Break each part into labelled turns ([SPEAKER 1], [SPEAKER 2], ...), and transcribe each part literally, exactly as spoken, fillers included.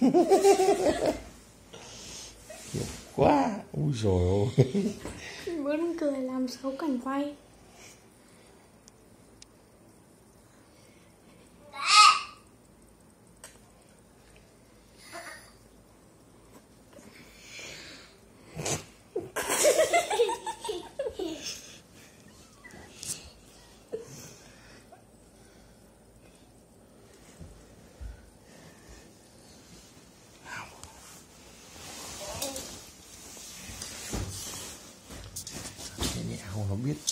[SPEAKER 1] Quá, ui rồi ôi.
[SPEAKER 2] Vẫn cười làm xấu cảnh quay.
[SPEAKER 1] Không nó biết.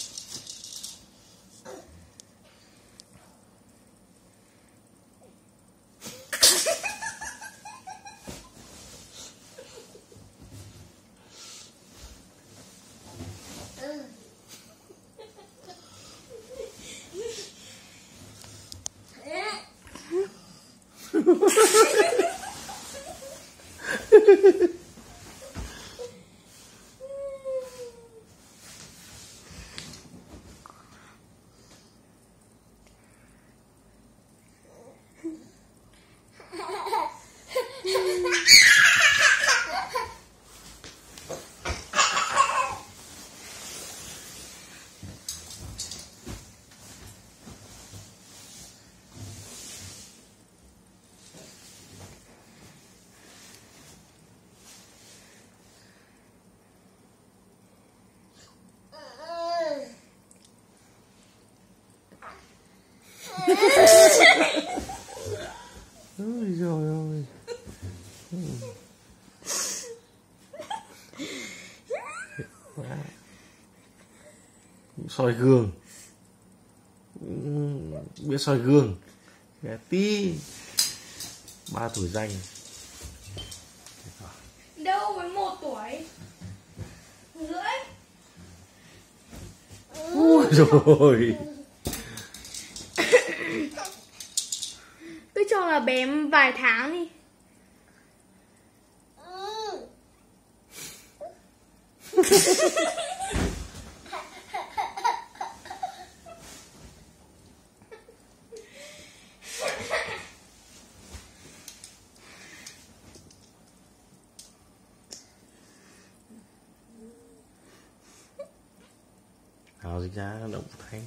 [SPEAKER 1] Ôi trời ơi. Soi gương, biết soi gương, bé tí ba tuổi danh.
[SPEAKER 2] Đâu với một tuổi rưỡi.
[SPEAKER 1] Ui rồi.
[SPEAKER 2] Cứ cho là bé vài tháng đi.
[SPEAKER 1] Nào dịch ra động thanh.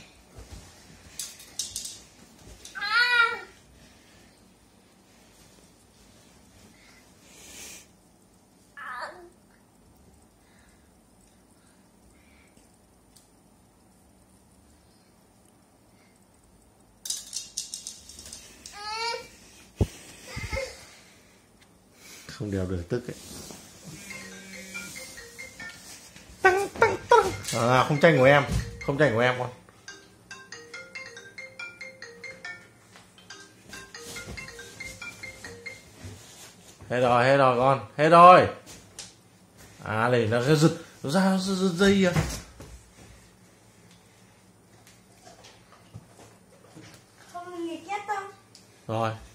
[SPEAKER 1] Không đeo được tức ấy. Tăng tăng tăng. À, không tranh của em, không tranh của em con. Hết rồi, hết rồi con, hết rồi. À này nó giật, nó ra giật dây à.
[SPEAKER 2] Không nghịch nhất đâu.
[SPEAKER 1] Rồi.